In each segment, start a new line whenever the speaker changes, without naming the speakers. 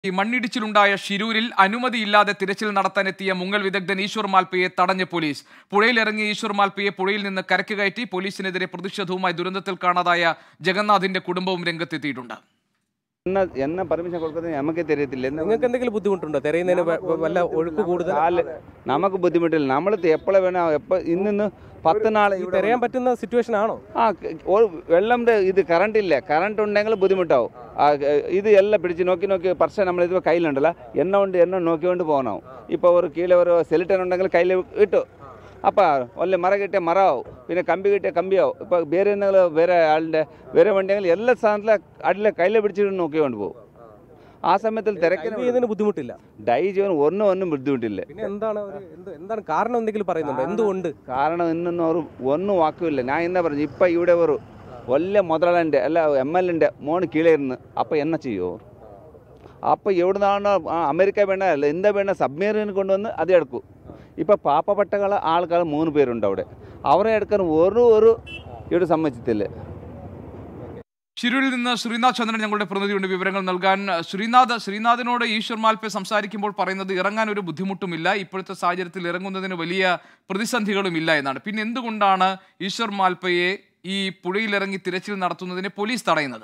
ഈ മണ്ണിടിച്ചിലുണ്ടായ ഷിരൂരിൽ അനുമതിയില്ലാതെ തിരച്ചിൽ നടത്താനെത്തിയ മുങ്ങൽ വിദഗ്ധൻ ഈശ്വർ മാൽപ്പയെ തടഞ്ഞ പോലീസ്. പുഴയിലിറങ്ങിയ ഈശ്വർ മാൽപ്പയെ പുഴയിൽ നിന്ന് കരയ്ക്ക് കയറ്റി. പോലീസിനെതിരെ പ്രതിഷേധവുമായി ദുരന്തത്തിൽ കാണാതായ ജഗന്നാഥിന്റെ കുടുംബവും രംഗത്തെത്തിയിട്ടുണ്ട്.
എന്നെ പെർമിഷൻ കൊടുക്കുന്നത് നമുക്ക് തെരയത്തില്ല.
നിങ്ങൾക്ക് എന്തെങ്കിലും ബുദ്ധിമുട്ടുണ്ടോ? തെരയുന്നതിന് വല്ല ഒഴുക്ക് കൂടുതൽ?
നമുക്ക് ബുദ്ധിമുട്ടില്ല. നമ്മൾ എപ്പോഴും വേണം, ഇന്ന് 10 നാൾ
തെരയാൻ പറ്റുന്ന സിറ്റുവേഷൻ ആണോ?
വെള്ളം ഇത് കറണ്ട് ഇല്ല. കറണ്ട് ഉണ്ടെങ്കിൽ ബുദ്ധിമുട്ടാവും. ഇത് എല്ലാം പിടിച്ച് നോക്കി പക്ഷേ നമ്മൾ ഇത് കയ്യിലുണ്ടല്ലോ, എണ്ണ നോക്കിക്കൊണ്ട് പോകണം. ഇപ്പോൾ ഒരു കീഴെ ഒരു സെലിറ്റൻ ഉണ്ടെങ്കിൽ കയ്യിൽ ഇട്ടു, അപ്പം ഒല്ല മരം കിട്ടിയ മരമാവും, പിന്നെ കമ്പി കിട്ടിയ കമ്പിയാവും. ഇപ്പോൾ വേറെ ആളിൻ്റെ വേറെ വണ്ടിയെങ്കിൽ എല്ലാ സാധനത്തിലും അടിയിലെ കയ്യിൽ പിടിച്ചിട്ട് നോക്കിക്കൊണ്ട് പോകും. ആ സമയത്തിൽ തിരക്കിന്
ബുദ്ധിമുട്ടില്ല.
ഡൈ ചെയ്യാൻ ഒന്നും ബുദ്ധിമുട്ടില്ല.
പിന്നെ എന്താണ് കാരണം എന്തെങ്കിലും പറയുന്നുണ്ട്? എന്തുകൊണ്ട്?
കാരണം ഇന്നൊന്നും ഒന്നും വാക്കുമില്ല. ഞാൻ എന്നാ പറഞ്ഞു, ഇപ്പം ഇവിടെ ഒരു വലിയ മുതലാളിൻ്റെ അല്ല MLA മോന് കീഴേ ഇരുന്ന് അപ്പം എന്നെ ചെയ്യുമോ? അപ്പം എവിടുന്നാണോ അമേരിക്ക വേണ്ട അല്ല എന്താ വേണ്ട സബ്മറീൻ കൊണ്ടുവന്ന് അത് എടുക്കും. ഇപ്പം പാവപ്പെട്ട ആൾക്കാർ 3 പേരുണ്ട് അവിടെ. അവരെ എടുക്കാൻ ഒരു ഇവിടെ സമ്മതിച്ചിട്ടില്ല.
ഷിരൂരിൽ നിന്ന് ശ്രീനാഥ് ചന്ദ്രൻ ഞങ്ങളുടെ പ്രതിനിധിയുണ്ട് വിവരങ്ങൾ നൽകാൻ. ശ്രീനാഥിനോട് ഈശ്വർ മാൽപ്പെ സംസാരിക്കുമ്പോൾ പറയുന്നത് ഇറങ്ങാൻ ഒരു ബുദ്ധിമുട്ടുമില്ല, ഇപ്പോഴത്തെ സാഹചര്യത്തിൽ ഇറങ്ങുന്നതിന് വലിയ പ്രതിസന്ധികളും ഇല്ല എന്നാണ്. പിന്നെ എന്തുകൊണ്ടാണ് ഈശ്വർ മാൽപ്പയെ ഈ പുഴയിലിറങ്ങി തിരച്ചിൽ നടത്തുന്നതിനെ പോലീസ് തടയുന്നത്?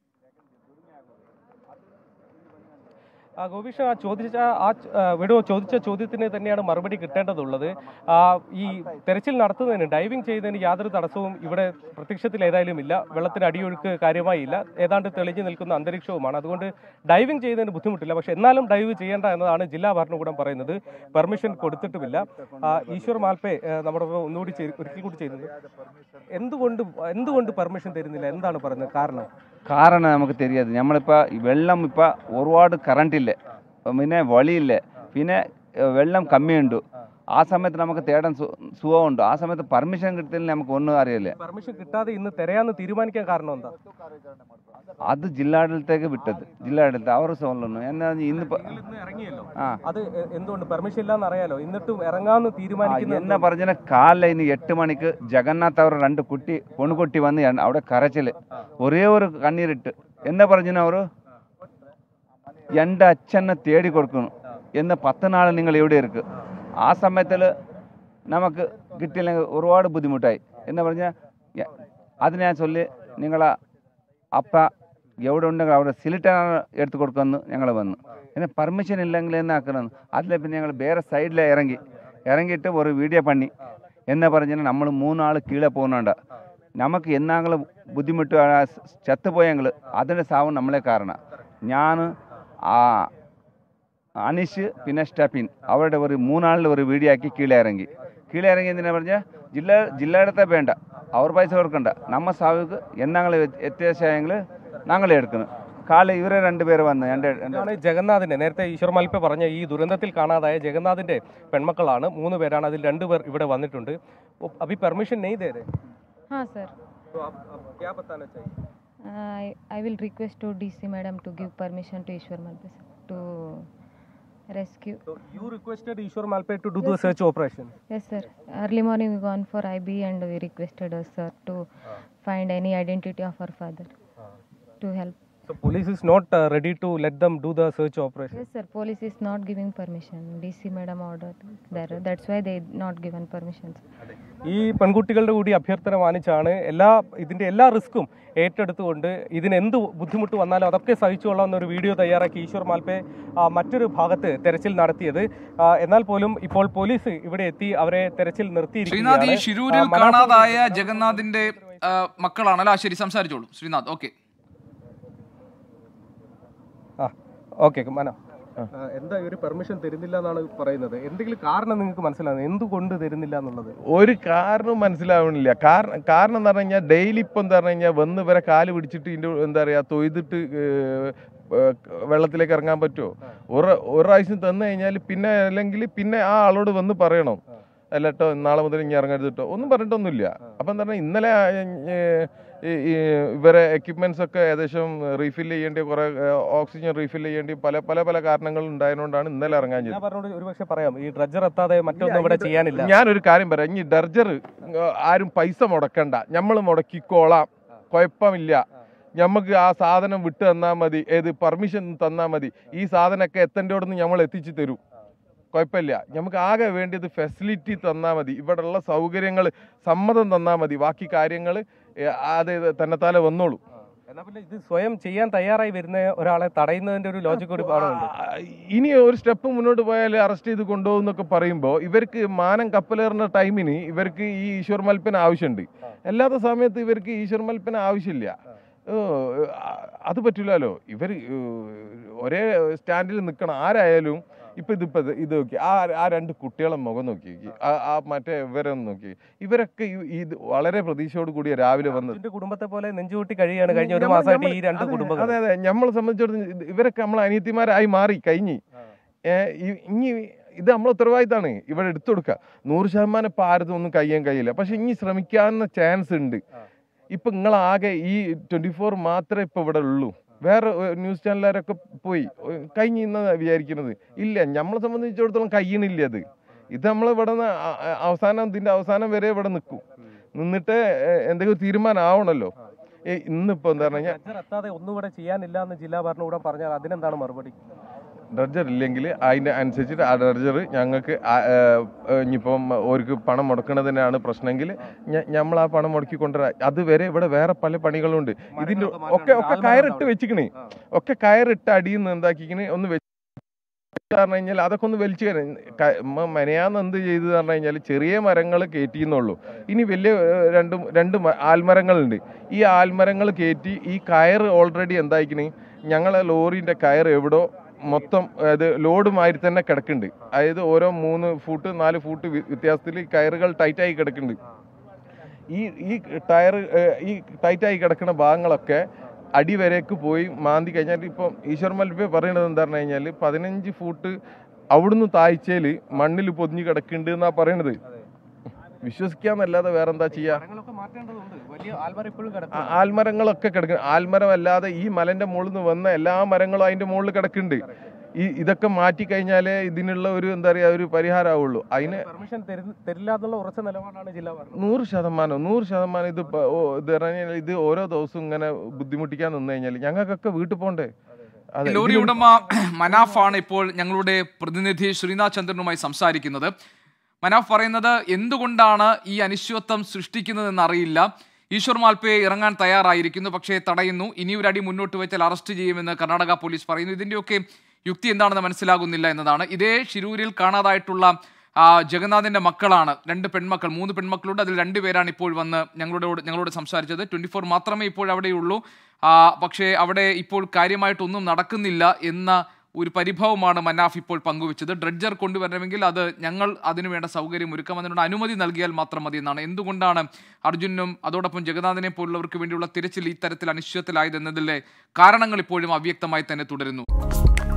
ഗോപീഷ് ചോദിച്ച ചോദ്യത്തിന് തന്നെയാണ് മറുപടി കിട്ടേണ്ടതുള്ളത്. ഈ തെരച്ചിൽ നടത്തുന്നതിന് ഡൈവിംഗ് ചെയ്യുന്നതിന് യാതൊരു തടസ്സവും ഇവിടെ പ്രത്യക്ഷത്തിൽ ഏതായാലും ഇല്ല. വെള്ളത്തിന് അടിയൊഴുക്ക് കാര്യമായി ഇല്ല. ഏതാണ്ട് തെളിഞ്ഞു നിൽക്കുന്ന അന്തരീക്ഷവുമാണ്. അതുകൊണ്ട് ഡൈവിംഗ് ചെയ്യുന്നതിന് ബുദ്ധിമുട്ടില്ല. പക്ഷെ എന്നാലും ഡൈവ് ചെയ്യേണ്ട എന്നതാണ് ജില്ലാ ഭരണകൂടം പറയുന്നത്. പെർമിഷൻ കൊടുത്തിട്ടുമില്ല. ഈശ്വർ മാൽപ്പെ നമ്മുടെ ഒരിക്കൽ കൂടി ചെയ്യുന്നത് എന്തുകൊണ്ട് പെർമിഷൻ തരുന്നില്ല? എന്താണ് പറയുന്നത്?
കാരണം നമുക്ക് தெரியாது. നമ്മളിപ്പോൾ വെള്ളം ഇപ്പോൾ ഒരുപാട് കറണ്ടില്ല, പിന്നെ വഴിയില്ല, പിന്നെ വെള്ളം കമ്മിയുണ്ട്. ആ സമയത്ത് നമുക്ക് തേടാൻ സുഖമുണ്ട്. ആ സമയത്ത് പെർമിഷൻ കിട്ടിയില്ല, നമുക്ക് ഒന്നും അറിയില്ല.
പെർമിഷൻ കിട്ടാതെ ഇന്ന് തിരയാന്ന് തീരുമാനിക്കാൻ കാരണം എന്താ?
അത് ജില്ലാടലത്തേക്ക് വിട്ടത്. ജില്ലാടലത്തെ അവർ സോളുന്നു എന്നാ ഇന്നിപ്പോ
അത് എന്തുകൊണ്ട് പെർമിഷൻ ഇല്ലാന്ന് അറിയാലോ, എന്നിട്ടും ഇറങ്ങാന്ന് തീരുമാനിക്കുന്നു
എന്നാ പറഞ്ഞ കാലിൽ ഇനി 8 മണിക്ക് ജഗന്നാഥ് അവർ 2 പെൺകുട്ടി വന്ന് അവിടെ കരച്ചില് ഒരേ ഒരു കണ്ണീരിട്ട് എന്നാ പറഞ്ഞ അവര് എൻ്റെ അച്ഛനെ തേടി കൊടുക്കണം എന്ന് 10 നാൾ നിങ്ങൾ എവിടെ ഇരിക്കും. ആ സമയത്തിൽ നമുക്ക് കിട്ടിയില്ലെങ്കിൽ ഒരുപാട് ബുദ്ധിമുട്ടായി എന്ന് പറഞ്ഞാൽ അത് ഞാൻ ചൊല്ലി നിങ്ങളെ അപ്പ എവിടെ ഉണ്ടെങ്കിൽ അവിടെ സിലിറ്റാണ് എടുത്തു കൊടുക്കുമെന്ന് ഞങ്ങൾ വന്നു. പിന്നെ പെർമിഷൻ ഇല്ലെങ്കിൽ എന്നാക്കണം. അതിൽ പിന്നെ ഞങ്ങൾ വേറെ സൈഡിൽ ഇറങ്ങിയിട്ട് ഒരു വീഡിയോ പണി എന്നാ പറഞ്ഞാൽ നമ്മൾ 3 ആൾ കീഴെ പോകുന്നുണ്ട്. നമുക്ക് എന്നാങ്കിലും ബുദ്ധിമുട്ട് ചത്തുപോയെങ്കിൽ അതിൻ്റെ സാവും നമ്മളെ കാരണം. ഞാൻ അനീഷ് പിന്നെ സ്റ്റെപ്പിൻ അവരുടെ ഒരു 3 ആളിൽ ഒരു വീഡിയോ ആക്കി കീഴെ ഇറങ്ങി എന്തിനാ പറഞ്ഞാൽ ജില്ലയിടത്തെ വേണ്ട, അവർ പൈസ കൊടുക്കണ്ട, നമ്മ സാവുക്ക് എന്നാങ്ങൾ വ്യത്യാസമായെങ്കിൽ ഞങ്ങളെ എടുക്കണം. കാല് ഇവരെ 2 പേര് വന്ന്
ജഗന്നാഥിന്റെ നേരത്തെ ഈശ്വർ മാൽപ്പെ പറഞ്ഞ ഈ ദുരന്തത്തിൽ കാണാതായ ജഗന്നാഥിന്റെ പെൺമക്കളാണ് 3 പേരാണ്. അതിൽ 2 പേർ ഇവിടെ വന്നിട്ടുണ്ട്. അഭി പെർമിഷൻ नहीं दे रहे?
हाँ सर.
तो आप क्या बताना चाहिए?
I will request to DC madam to give permission to Ishwar Malpe to rescue.
So you requested Ishwar Malpe to do the search operation?
Yes sir. Early morning we gone for IB and we requested us sir to find any identity of our father to help.
So police is not ready to let them do the search operation?
Yes sir. Police is not giving permission. DC madam ordered there. That's why they not given permissions.
ഈ പെൺകുട്ടികളുടെ കൂടി അഭ്യർത്ഥന മാനിച്ചാണ് ഇതിന്റെ എല്ലാ റിസ്ക്കും ഏറ്റെടുത്തുകൊണ്ട് ഇതിന് എന്ത് ബുദ്ധിമുട്ട് വന്നാലും അതൊക്കെ സഹിച്ചുകൊള്ളാം എന്നൊരു വീഡിയോ തയ്യാറാക്കി ഈശ്വർ മാൽപ്പെ മറ്റൊരു ഭാഗത്ത് തെരച്ചിൽ നടത്തിയത്. എന്നാൽ പോലും ഇപ്പോൾ പോലീസ് ഇവിടെ എത്തി അവരെ തെരച്ചിൽ നിർത്തിയിരിക്കുകയാണ്.
ഷിരൂരിൽ കാണാതായ ജഗന്നാഥിന്റെ മക്കളാണല്ലോ. ശരി, സംസാരിച്ചോളൂ ശ്രീനാഥ്.
ഓക്കെ മനോ, എന്താ ഒരു പെർമിഷൻ തരുന്നില്ല എന്നാണ് പറയുന്നത്. എന്തെങ്കിലും കാരണം നിങ്ങൾക്ക് മനസ്സിലാവുന്നത്? എന്തുകൊണ്ട് തരുന്നില്ല എന്നുള്ളത്
ഒരു കാരണം മനസ്സിലാവണില്ല. കാരണം എന്ന് പറഞ്ഞു കഴിഞ്ഞാൽ ഡെയിലി ഇപ്പം എന്താ പറഞ്ഞു കഴിഞ്ഞാൽ വന്ന് ഇവരെ കാല് പിടിച്ചിട്ട് ഇതിൻ്റെ എന്താ പറയുക തൊയ്തിട്ട് വെള്ളത്തിലേക്ക് ഇറങ്ങാൻ പറ്റുമോ? ഒരു പ്രാവശ്യം തന്നു കഴിഞ്ഞാൽ പിന്നെ അല്ലെങ്കിൽ പിന്നെ ആ ആളോട് വന്ന് പറയണം, അല്ല കേട്ടോ നാളെ മുതൽ ഇനി ഇറങ്ങരുത് കേട്ടോ, ഒന്നും പറഞ്ഞിട്ടൊന്നുമില്ല. അപ്പം എന്താ പറഞ്ഞാൽ ഇന്നലെ ഇവരെ എക്യുപ്മെന്റ്സ് ഒക്കെ ഏകദേശം റീഫിൽ ചെയ്യേണ്ടി, കുറെ ഓക്സിജൻ റീഫിൽ ചെയ്യേണ്ടി പല കാരണങ്ങൾ ഉണ്ടായതുകൊണ്ടാണ് ഇന്നലെ ഇറങ്ങാൻ ചെയ്തത്. ഞാനൊരു കാര്യം പറയാം, ഇനി ഡർജർ ആരും പൈസ മുടക്കണ്ട, നമ്മൾ മുടക്കിക്കോളാം, കുഴപ്പമില്ല. നമുക്ക് ആ സാധനം വിട്ട് തന്നാൽ മതി, പെർമിഷൻ തന്നാൽ മതി, ഈ സാധനമൊക്കെ എത്തേണ്ടോടന്ന് നമ്മൾ എത്തിച്ചു തരും, കുഴപ്പമില്ല. നമുക്ക് ആകെ വേണ്ടിയത് ഫെസിലിറ്റി തന്നാൽ മതി, ഇവിടെയുള്ള സൗകര്യങ്ങൾ സമ്മതം തന്നാൽ മതി, ബാക്കി കാര്യങ്ങൾ അത് തന്നെത്താലെ വന്നോളൂ.
എന്നാൽ പിന്നെ ഇത് സ്വയം ചെയ്യാൻ തയ്യാറായി വരുന്ന ഒരാളെ തടയുന്നതിന്റെ ഒരു ലോജിക് കൂടി പാടുന്നുണ്ട്.
ഇനി ഒരു സ്റ്റെപ്പ് മുന്നോട്ട് പോയാൽ അറസ്റ്റ് ചെയ്ത് കൊണ്ടുപോകുന്നൊക്കെ പറയുമ്പോൾ ഇവർക്ക് മാനം കപ്പലേറുന്ന ടൈമിന് ഇവർക്ക് ഈ ഈശ്വർ മൽപ്പന ആവശ്യമുണ്ട്. അല്ലാത്ത സമയത്ത് ഇവർക്ക് ഈശ്വർ മൽപ്പന ആവശ്യമില്ല. അത് പറ്റില്ലല്ലോ. ഇവർ ഒരേ സ്റ്റാൻഡിൽ നിൽക്കണം ആരായാലും. ഇത് നോക്കി ആ രണ്ട് കുട്ടികളെ മുഖം നോക്കി, ആ മറ്റേ ഇവരൊന്ന് നോക്കി, ഇവരൊക്കെ ഇത് വളരെ പ്രതീക്ഷയോട് കൂടിയ രാവിലെ വന്നത്.
കുടുംബത്തെ പോലെ നെഞ്ചുകൂട്ടി കഴിയാണ് കഴിഞ്ഞ ഒരു മാസമായിട്ട് ഈ രണ്ട് കുടുംബങ്ങൾ.
അതെ അതെ, നമ്മളെ സംബന്ധിച്ചിടത്തോളം ഇവരൊക്കെ നമ്മളെ അനിയത്തിമാരായി മാറി കഴിഞ്ഞ്. ഇനി ഇത് നമ്മളെ ഉത്തരവാദിത്തമാണ് ഇവിടെ എടുത്തു കൊടുക്കുക. 100% ഇപ്പം ആരതും ഒന്നും കഴിയാൻ കഴിയില്ല. പക്ഷെ ഇനി ശ്രമിക്കാവുന്ന ചാൻസ് ഉണ്ട്. ഇപ്പം നിങ്ങളാകെ ഈ 24 മാത്രമേ ഇപ്പം ഇവിടെ ഉള്ളൂ. വേറെ ന്യൂസ് ചാനലുകാരൊക്കെ പോയി കഴിഞ്ഞെന്ന് വിചാരിക്കുന്നത് ഇല്ല. നമ്മളെ സംബന്ധിച്ചിടത്തോളം കഴിയണില്ല. ഇത് നമ്മൾ ഇവിടെ നിന്ന് ഇതിന്റെ അവസാനം വരെ ഇവിടെ നിൽക്കും. നിന്നിട്ട് എന്തെങ്കിലും തീരുമാനം ആവണല്ലോ. ഇന്നിപ്പോ എന്താ പറഞ്ഞാൽ
ഒന്നും ചെയ്യാനില്ല എന്ന് ജില്ലാ ഭരണകൂടം പറഞ്ഞാൽ അതിനെന്താണ് മറുപടി?
ഡ്രഡ്ജർ ഇല്ലെങ്കിൽ അതിൻ്റെ അനുസരിച്ചിട്ട് ആ ഡ്രഡ്ജർ ഞങ്ങൾക്ക് ഇനിയിപ്പം അവർക്ക് പണം മുടക്കുന്നതിനാണ് പ്രശ്നമെങ്കിൽ നമ്മൾ ആ പണം മുടക്കി കൊണ്ടുവരാം. അതുവരെ ഇവിടെ വേറെ പല പണികളുണ്ട്. ഇതിൻ്റെ ഒക്കെ കയറിട്ട് വെച്ചിക്കണേ, ഒക്കെ കയറിട്ട് അടിയിൽ നിന്ന് എന്താക്കിക്കണേ ഒന്ന് വെച്ച് പറഞ്ഞു കഴിഞ്ഞാൽ അതൊക്കെ ഒന്ന് വലിച്ചു മെനയാന്ന് എന്ത് ചെയ്തു പറഞ്ഞു കഴിഞ്ഞാൽ ചെറിയ മരങ്ങൾ കയറ്റിയെന്നുള്ളൂ. ഇനി വലിയ രണ്ട് ആൽമരങ്ങളുണ്ട്. ഈ ആൽമരങ്ങൾ കയറ്റി ഈ കയറ് ഓൾറെഡി എന്തായിക്കണേ, ഞങ്ങളെ ലോറിൻ്റെ കയറ് എവിടോ മൊത്തം അത് ലോഡുമാതിരി തന്നെ കിടക്കുന്നുണ്ട്. അതായത് ഓരോ 3 ഫൂട്ട് 4 ഫൂട്ട് വ്യത്യാസത്തിൽ കയറുകൾ ടൈറ്റായി കിടക്കുന്നുണ്ട്. ഈ ടൈറ്റായി കിടക്കുന്ന ഭാഗങ്ങളൊക്കെ അടിവരേക്ക് പോയി മാന്തി കഴിഞ്ഞാൽ ഇപ്പം ഈശ്വർ മൽപ്പ പറയണത് എന്താ പറഞ്ഞു കഴിഞ്ഞാൽ 15 ഫൂട്ട് അവിടുന്ന് താഴ്ചയിൽ മണ്ണിൽ പൊതിഞ്ഞ് കിടക്കുന്നുണ്ട് എന്നാ പറയണത്. വിശ്വസിക്കാന്നല്ലാതെ വേറെന്താ ചെയ്യാ? ആൽമരങ്ങളൊക്കെ കിടക്കുന്നു. ആൽമരം അല്ലാതെ ഈ മലന്റെ മുകളിൽ നിന്ന് വന്ന എല്ലാ മരങ്ങളും അതിന്റെ മുകളിൽ കിടക്കുന്നുണ്ട്. ഇതൊക്കെ മാറ്റി കഴിഞ്ഞാലേ ഇതിനുള്ള ഒരു എന്താ പറയാ ഒരു പരിഹാരമാവുള്ളൂ. അതിന്
പെർമിഷൻ തരില്ല എന്നുള്ള ഉറച്ച നിലപാടാണ് ജില്ലാ ഭരണകൂടം.
100% ഇത് പറഞ്ഞാൽ ഇത് ഓരോ ദിവസവും ഇങ്ങനെ ബുദ്ധിമുട്ടിക്കാൻ നിന്ന് കഴിഞ്ഞാൽ ഞങ്ങൾക്കൊക്കെ വീട്ടിൽ പോകണ്ടേ.
ലോറി ഉടമ മനാഫാണ് ഇപ്പോൾ ഞങ്ങളുടെ പ്രതിനിധി ശ്രീനാഥ് ചന്ദ്രനുമായി സംസാരിക്കുന്നത്. മനാഫ് പറയുന്നത് എന്തുകൊണ്ടാണ് ഈ അനിശ്ചിതത്വം സൃഷ്ടിക്കുന്നതെന്ന് അറിയില്ല. ഈശ്വർ മാൽപ്പയെ ഇറങ്ങാൻ തയ്യാറായിരിക്കുന്നു, പക്ഷേ തടയുന്നു. ഇനി ഒരു അടി മുന്നോട്ട് വെച്ചാൽ അറസ്റ്റ് ചെയ്യുമെന്ന് കർണാടക പോലീസ് പറയുന്നു. ഇതിൻ്റെയൊക്കെ യുക്തി എന്താണെന്ന് മനസ്സിലാകുന്നില്ല എന്നതാണ്. ഇതേ ശിരൂരിൽ കാണാതായിട്ടുള്ള ജഗന്നാഥിൻ്റെ മക്കളാണ് 2 പെൺമക്കൾ, 3 പെൺമക്കളുണ്ട്. അതിൽ 2 പേരാണ് ഇപ്പോൾ വന്ന് ഞങ്ങളോട് സംസാരിച്ചത്. 24 മാത്രമേ ഇപ്പോൾ അവിടെയുള്ളൂ. പക്ഷേ അവിടെ ഇപ്പോൾ കാര്യമായിട്ടൊന്നും നടക്കുന്നില്ല എന്ന ഒരു പരിഭവമാണ് മനാഫ് ഇപ്പോൾ പങ്കുവച്ചത്. ഡ്രഡ്ജർ കൊണ്ടുവരണമെങ്കിൽ അത് ഞങ്ങൾ അതിനുവേണ്ട സൗകര്യം ഒരുക്കാം, അതിനുള്ള അനുമതി നൽകിയാൽ മാത്രം മതി എന്നാണ്. എന്തുകൊണ്ടാണ് അർജുനും അതോടൊപ്പം ജഗന്നാഥിനെ പോലുള്ളവർക്ക് വേണ്ടിയുള്ള തിരച്ചിൽ ഇത്തരത്തിൽ അനിശ്ചിതത്തിലായതെന്നതിലെ കാരണങ്ങൾ ഇപ്പോഴും അവ്യക്തമായി തന്നെ തുടരുന്നു.